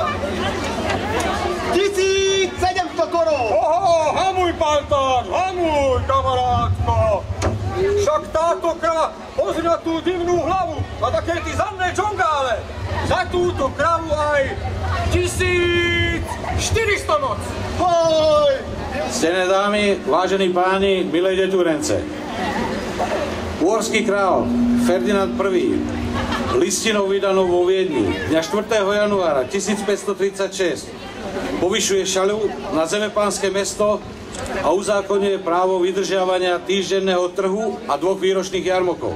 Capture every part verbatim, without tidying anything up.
Tisíc sedemsto korún! Oho, hamuj, pantán, hamuj, kamarátko! Však táto krava, pozri na tú divnú hlavu, a také ty zadné džongále. Za túto kravu aj tisíc štyristo moc. Hoj! Ctené dámy, vážení páni, milé deturence. Uhorský král Ferdinand prvý. Listinou vydanou vo Viedni dňa štvrtého januára tisícpäťstotridsaťšesť povyšuje šaľu na zemepánske mesto a uzákonňuje právo vydržiavania týždenného trhu a dvoch výročných jarmokov.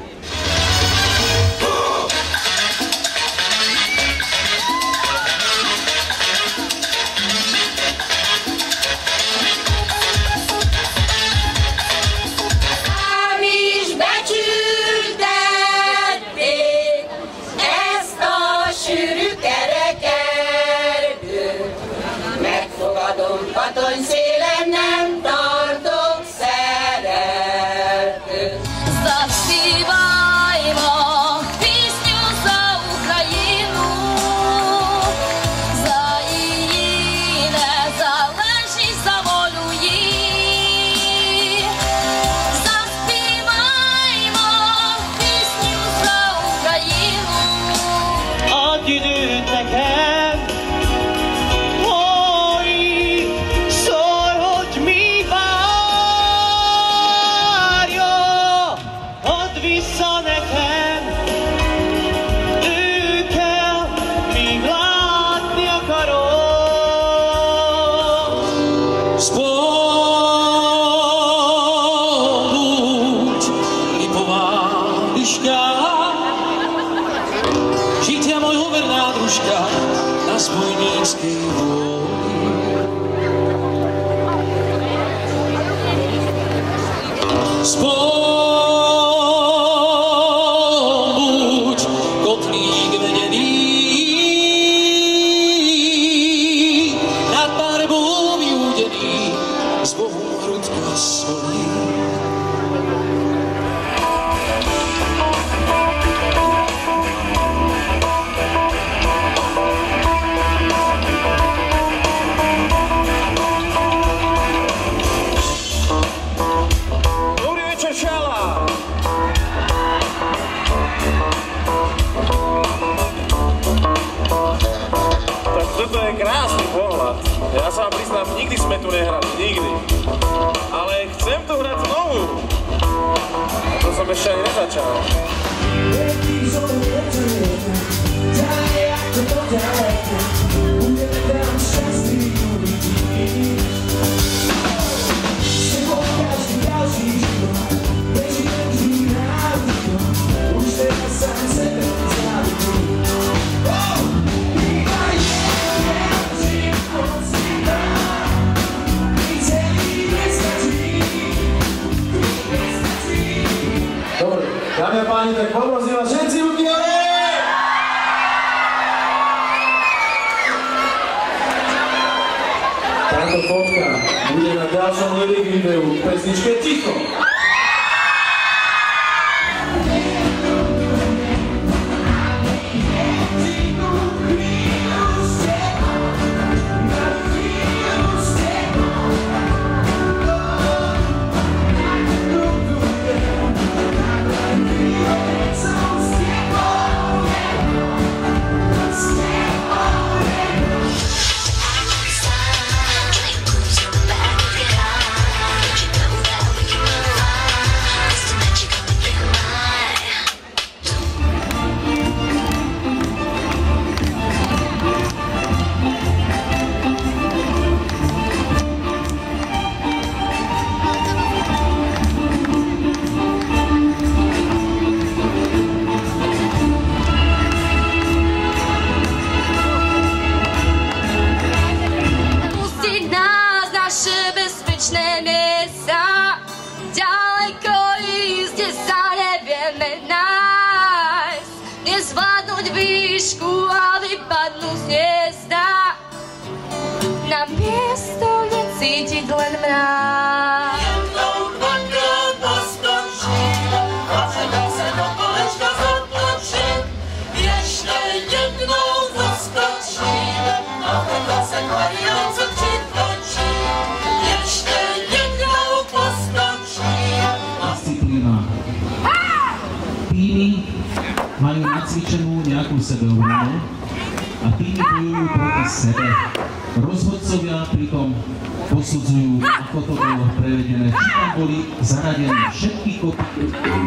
Ja sa vám priznám, nikdy sme tu nehrali, nikdy. Ale chcem tu hrať znovu. A to som ešte aj nezačal. Dámy a páni, tak poprosím vás všetci ruky hore! Táto fotka bude na ďalšom lyric videu v pesničke Ticho. Nezvládnuť výšku a vypadnú z hniezda. Na miesto necítiť len mráz. Jednou, dvakrát a skončím, a teda se do kolečka zatlačím. Ještě jednou zaskočím. nejakú sebeobranu a tými bojujú proti sebe. Rozhodcovia pritom posudzujú, ako to bolo prevedené, či tam boli zaradené všetky kopy.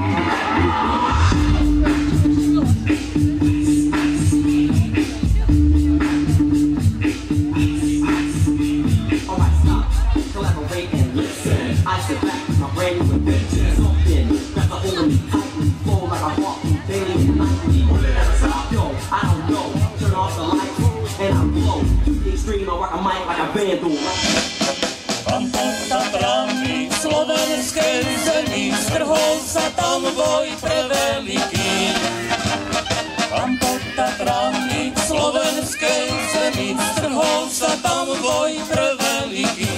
Pán Tatrami, slovenskej zemi, strhol sa tam boj preveliký. Pán Tatrami, slovenskej zemi, strhol sa tam boj preveliký.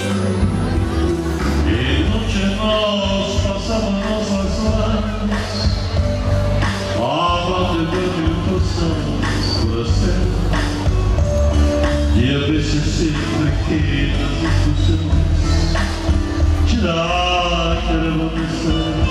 Jednoče nás spasava nás hlasování a máte proti posel zase. Je by se si taky na zkušenost, či dáte nebo myslet.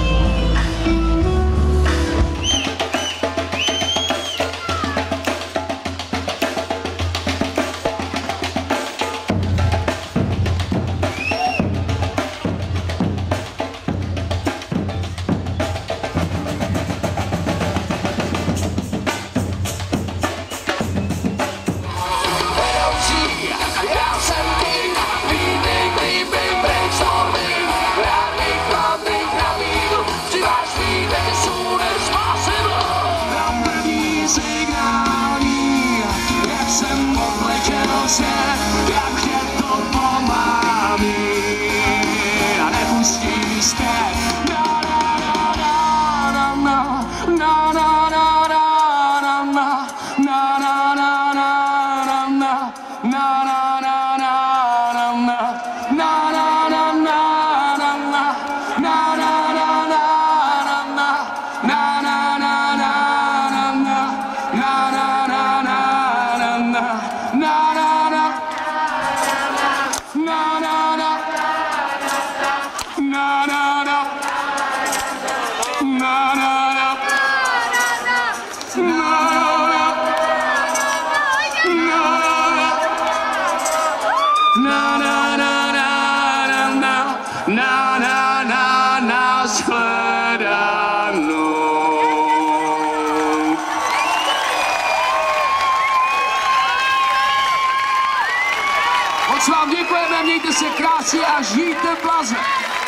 Moc vám děkujeme, mějte se krásně a žijte v Blaze.